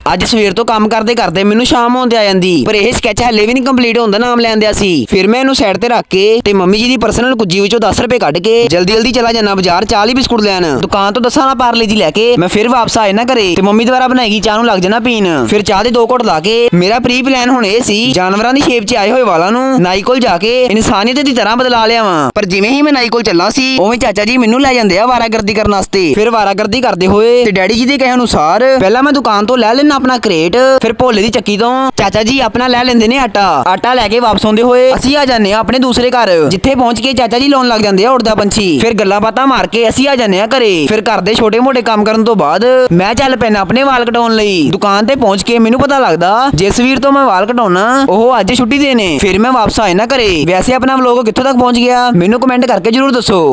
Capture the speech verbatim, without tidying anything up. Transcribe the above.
ਅੱਜ ਸਵੇਰ ਤੋਂ ਕੰਮ ਕਰਦੇ ਕਰਦੇ ਮੈਨੂੰ ਸ਼ਾਮ ਹੋਣ ਤੇ ਆ ਜਾਂਦੀ, ਪਰ ਇਹ ਸਕੈਚ ਹਲੇ ਵੀ ਨਹੀਂ ਕੰਪਲੀਟ ਹੁੰਦਾ ਨਾਮ ਲੈਂਦਿਆ ਸੀ। ਫਿਰ ਮੈਂ ਇਹਨੂੰ ਸਾਈਡ ਤੇ ਰੱਖ ਕੇ ਤੇ ਮੰਮੀ ਜੀ ਦੀ ਪਰਸਨਲ ਕੁੱਜੀ ਵਿੱਚੋਂ ਦਸ ਰੁਪਏ ਕੱਢ ਕੇ ਜਲਦੀ ਜਲਦੀ ਚਲਾ ਜਾਣਾ ਬਾਜ਼ਾਰ ਚਾਹ ਲਈ ਬਿਸਕੁਟ ਲੈਣ। ਦੁਕਾਨ ਤੋਂ ਦਸਾਂ ਨਾ ਪਾਰਲੇ ਜੀ ਲੈ ਕੇ ਮੈਂ ਫਿਰ ਵਾਪਸ ਆ ਜਾਣਾ ਘਰੇ ਤੇ ਮੰਮੀ ਦੁਆਰਾ ਬਣਾਏਗੀ ਚਾਹ ਨੂੰ ਲੱਗ ਜਾਣਾ ਪੀਣ। ਫਿਰ ਚਾਹ ਦੇ ਦੋ ਘੁੱਟ ਲਾ ਕੇ ਮੇਰਾ ਪ੍ਰੀ ਪਲਾਨ ਹੁਣ ਇਹ ਸੀ ਜਾਨਵਰਾਂ ਦੀ ਸ਼ੇਪ 'ਚ ਆਏ ਹੋਏ ਵਾਲਾਂ ਨੂੰ ਨਾਈ ਕੋਲ ਜਾ ਕੇ ਇਨਸਾਨੀਅਤ ਦੀ ਤਰ੍ਹਾਂ ਬਦਲਾ ਲਿਆ ਵਾਂ। ਪਰ ਜਿਵੇਂ ਹੀ ਮੈਂ ਨਾਈ ਕੋਲ ਚੱਲਾ ਸੀ ਉਵੇਂ ਚਾਚਾ ਜੀ ਮੈਨੂੰ ਲੈ ਜਾਂਦੇ ਆ ਵਾਰਾਗਰਦੀ ਕਰਨ ਵਾਸਤੇ। ਫਿਰ ਵਾਰਾਗਰਦੀ ਕਰਦੇ ਹੋਏ ਤੇ ਡੈਡੀ ਜੀ ਦੇ ਕਹੇ ਅਨੁਸਾਰ ਪਹਿਲਾਂ ਮੈਂ ਦੁਕਾਨ ਤੋਂ ਲੈ ਲੈਣਾ ਆਪਣਾ ਕਰੇਟ, ਫਿਰ ਭੋਲੇ ਦੀ ਚੱਕੀ ਤੋਂ ਚਾਚਾ ਜੀ ਆਪਣਾ ਲੈ ਲੈਂਦੇ ਨੇ ਆਟਾ। ਆਟਾ ਲੈ ਕੇ ਵਾਪਸ ਆਉਂਦੇ ਹੋਏ ਅਸੀਂ ਆ ਜਾਂਦੇ ਆ ਆਪਣੇ ਦੂਸਰੇ ਘਰ, ਜਿੱਥੇ ਪਹੁੰਚ ਕੇ ਚਾਚਾ ਜੀ ਲਾਉਣ ਲੱਗ ਜਾਂਦੇ ਆ ਉੜਦਾ ਪੰਛੀ। ਫਿਰ ਗੱਲਾਂ ਬਾਤਾਂ ਮਾਰ ਕੇ ਅਸੀਂ ਆ ਜਾਂਦੇ ਆ ਘਰੇ। ਫਿਰ ਘਰ ਦੇ ਛੋਟੇ ਮੋਟੇ ਕੰਮ ਕਰਨ ਤੋਂ ਬਾਅਦ ਮੈਂ ਚੱਲ ਪੈਣਾ ਆਪਣੇ ਵਾਲ ਕਟਾਉਣ ਲਈ। ਦੁਕਾਨ ਤੇ ਪਹੁੰਚ ਕੇ ਮੈਨੂੰ ਪਤਾ ਲੱਗਦਾ ਜਿਸ ਵੀਰ ਤੋਂ ਮੈਂ ਵਾਲ ਕਟਾਉਣਾ ਉਹ ਅੱਜ ਛੁੱਟੀ ਦੇ ਨੇ। ਫਿਰ ਮੈਂ ਵਾਪਸ ਆ ਜਾਣਾ ਘਰੇ। ਵੈਸੇ ਆਪਣਾ ਵਲੋਗ ਕਿੱਥੋਂ ਤੱਕ ਪਹੁੰਚ ਗਿਆ ਮੈਨੂੰ ਕਮੈਂਟ ਕਰਕੇ ਜਰੂਰ ਦੱਸੋ।